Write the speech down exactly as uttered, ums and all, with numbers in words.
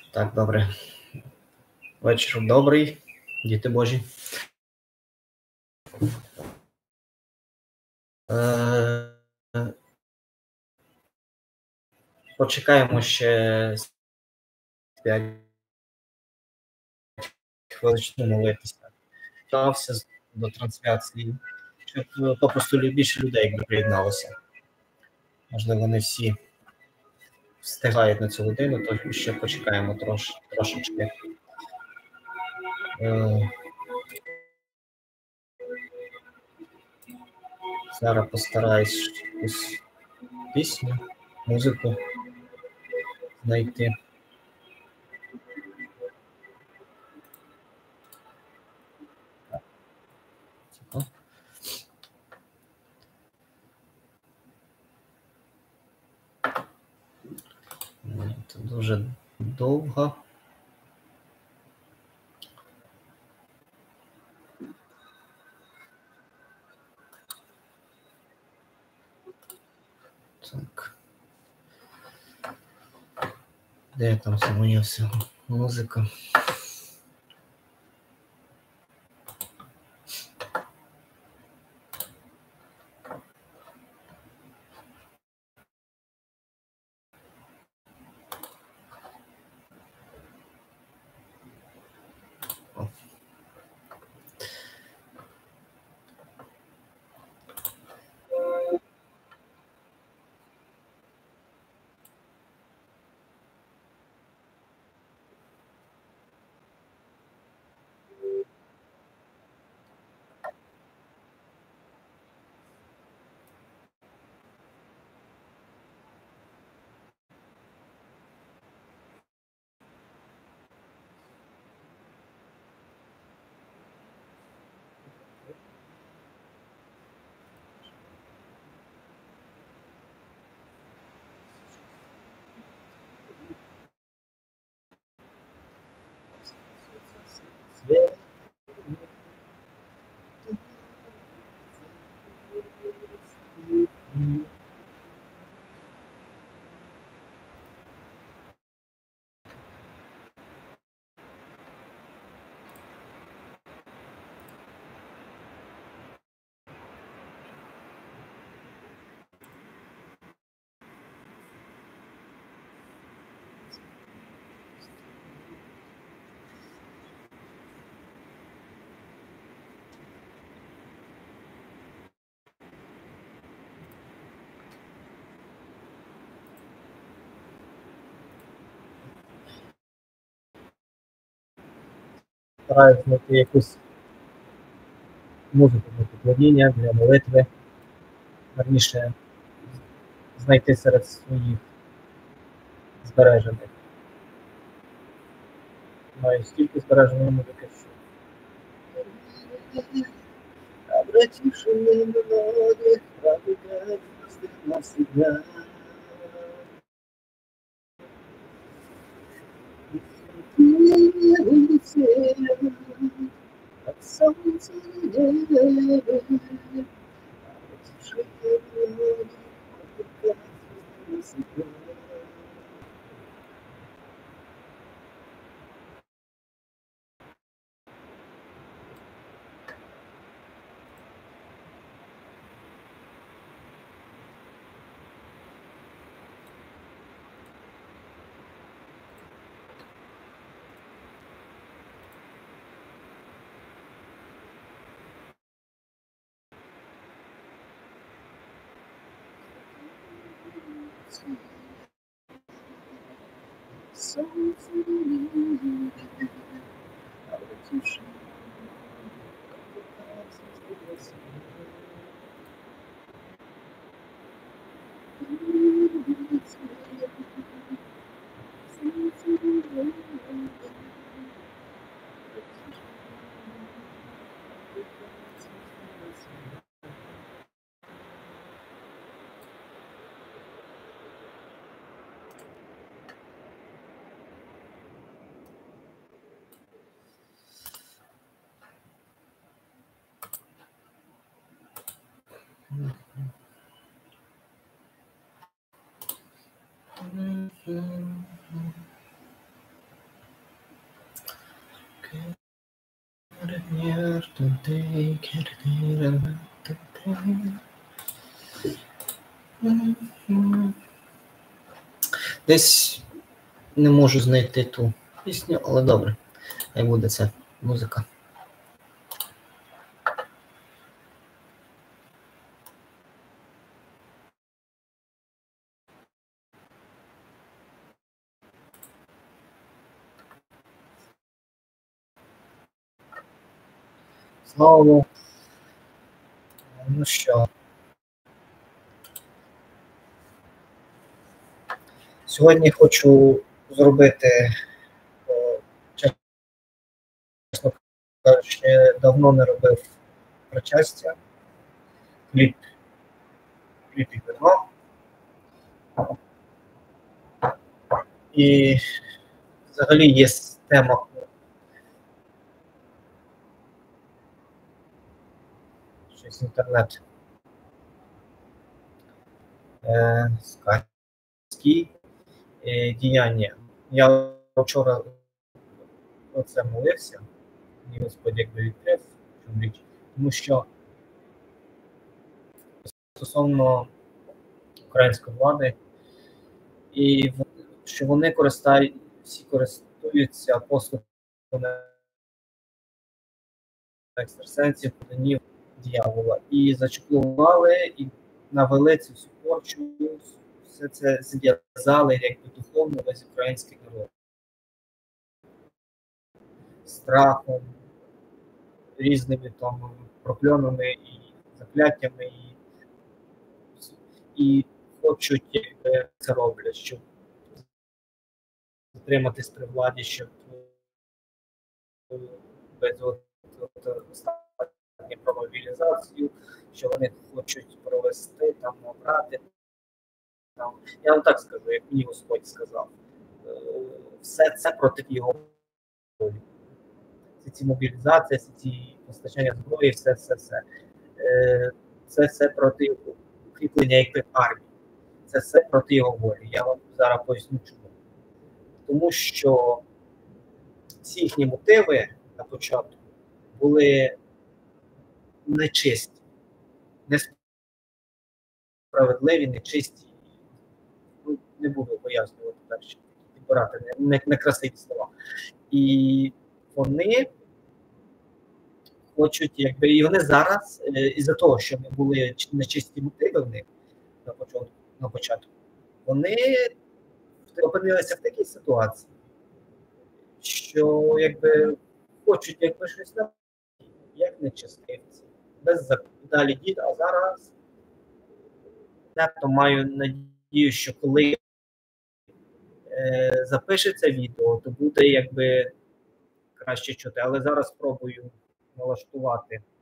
Так, добре. Вечір добрий, діти Божі. Е, Почекаємо ще п'ять хвилин молитися. Стався до трансляції, щоб попросту більше людей якби приєдналося. Можливо, не всі встигають на цю годину, то ще почекаємо трош, трошечки. Е, Зараз постараюсь якусь пісню, музику знайти. Це дуже довго. Так. Де там це моя вся музика? Стараюсь знайти якусь музику для поклоніння, для молитви. Верніше, знайти серед своїх збережених. Маю стільки збереженої музики, що... Обративши многих, правда, навсегда. Как солнце небо, обративши многих, правда, навсегда. Солнце небо, обративши Десь не можу знайти ту пісню, але добре. Хай буде це музика. Знову. Ну що. Сьогодні хочу зробити, чесно кажучи, давно не робив причастя. Хліб, хліб і вино. І взагалі є тема щось інтернет. Е, скальські е, діяння. Я вчора оце молився, і Господь якби відкрив цю річ, тому що стосовно української влади, і що вони користають, всі користуються послугами екстрасенсів, поданів диявола. І зачеклували, і навели цю всю порчу, все це зв'язали якби духовно весь український народ. Страхом, різними там прокльонами і закляттями, і, і хочуть, якби це роблять, щоб затриматись при владі, щоб без останньої про мобілізацію, що вони хочуть провести, там, обрати. Там. Я вам так скажу, як мені Господь сказав. Все це проти його волі. Ці ці мобілізації, ці ці постачання зброї, все, все, все. Це все проти укріплення якби армії. Це все проти його волі. Я вам зараз поясню чому. Тому що всі їхні мотиви на початку були нечисті, несправедливі, нечисті. Ну, не буду пояснювати далі, підбирати некрасиві слова. І вони хочуть, якби, і вони зараз, із-за того, що не були нечисті мотиви в них на початку, на початку, вони опинилися в такій ситуації, що якби хочуть якби щось на як нечистивці, без закону. Далі дід, а зараз то маю надію, що коли е, запишеться відео, то буде якби краще чути. Але зараз спробую налаштувати